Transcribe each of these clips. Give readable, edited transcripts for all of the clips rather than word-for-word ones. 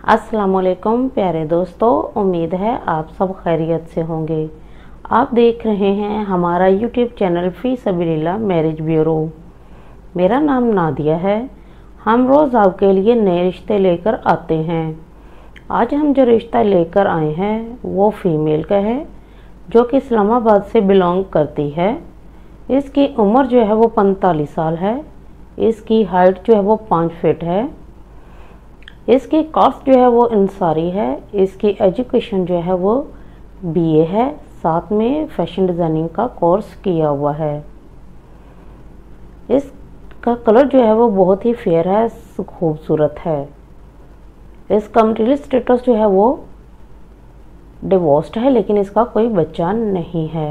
अस्सलामुअलैकुम प्यारे दोस्तों, उम्मीद है आप सब खैरियत से होंगे। आप देख रहे हैं हमारा यूट्यूब चैनल फ़ी सबीलिल्लाह मैरिज ब्यूरो। मेरा नाम नादिया है। हम रोज़ आपके लिए नए रिश्ते लेकर आते हैं। आज हम जो रिश्ता लेकर आए हैं वो फीमेल का है, जो कि इस्लामाबाद से बिलोंग करती है। इसकी उम्र जो है वो 45 साल है। इसकी हाइट जो है वो 5 फीट है। इसकी कास्ट जो है वो इंसारी है। इसकी एजुकेशन जो है वो बीए है, साथ में फैशन डिज़ाइनिंग का कोर्स किया हुआ है। इसका कलर जो है वो बहुत ही फेयर है, खूबसूरत है। इसका मैरिटल स्टेटस जो है वो डिवोर्स्ड है, लेकिन इसका कोई बच्चा नहीं है।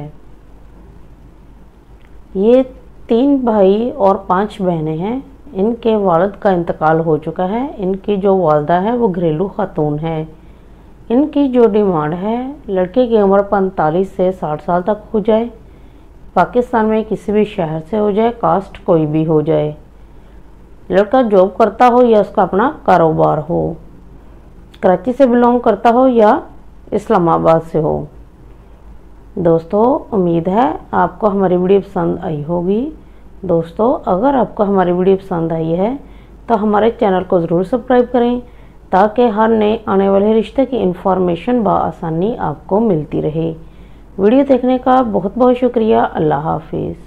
ये 3 भाई और 5 बहनें हैं। इनके वालिद का इंतकाल हो चुका है। इनकी जो वालदा है वो घरेलू खातून है। इनकी जो डिमांड है, लड़के की उम्र 45 से 60 साल तक हो जाए, पाकिस्तान में किसी भी शहर से हो जाए, कास्ट कोई भी हो जाए, लड़का जॉब करता हो या उसका अपना कारोबार हो, कराची से बिलोंग करता हो या इस्लामाबाद से हो। दोस्तों, उम्मीद है आपको हमारी वीडियो पसंद आई होगी। दोस्तों, अगर आपको हमारी वीडियो पसंद आई है तो हमारे चैनल को ज़रूर सब्सक्राइब करें, ताकि हर नए आने वाले रिश्ते की इन्फॉर्मेशन बआसानी आपको मिलती रहे। वीडियो देखने का बहुत बहुत शुक्रिया। अल्लाह हाफिज़।